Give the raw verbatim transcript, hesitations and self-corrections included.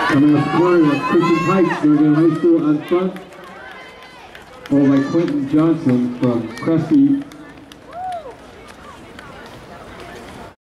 Coming up the corner of Christian Heights, Northern High School on front, followed by Quentin Johnson from Cressy